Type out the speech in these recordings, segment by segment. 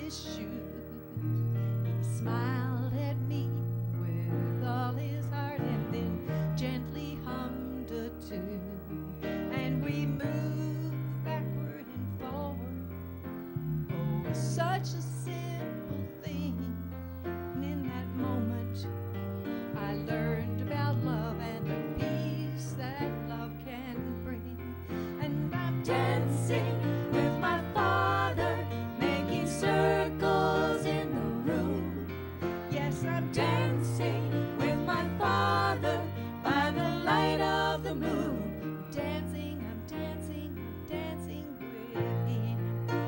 his shoes. He smiled at me with all his heart and then gently hummed a tune. And we moved backward and forward. Oh, such a simple thing. And in that moment, I learned about love and the peace that love can bring. And I'm dancing with my father, making circles in the room. Yes, I'm dancing with my father by the light of the moon. I'm dancing, I'm dancing, I'm dancing with him.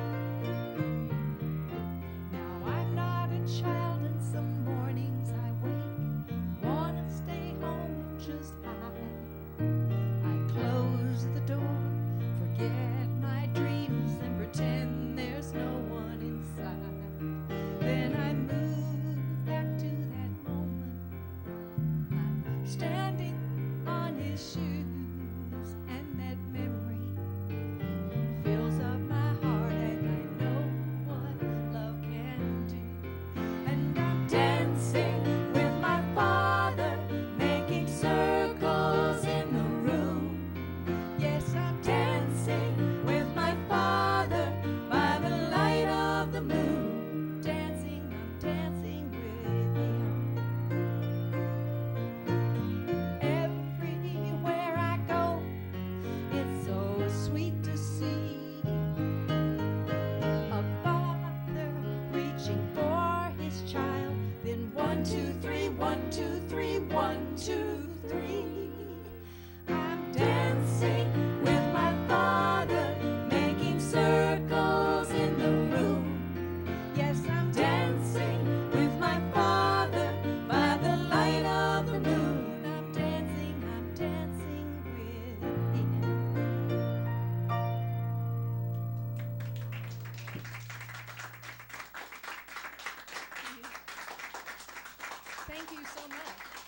Now I'm not a child, and some mornings I wake, wanna stay home and just hide. I close the door, forget my dreams, and pretend there's no one inside. Then I move back to that moment. I'm standing on his shoes, and that memory fills up my heart, and I know what love can do. And I'm dancing with my father, making circles in the room. Yes, I'm dancing with my father by the light of the moon. Dancing, I'm dancing with him. Everywhere I go, it's so sweet to see a father reaching for his child. Then 1, 2, 3, 1, 2, 3, 1, 2, 3. I'm dancing with my father, making circles in the room. Yes, I'm dancing with my father by the light of the moon. I'm dancing with him. Thank you so much.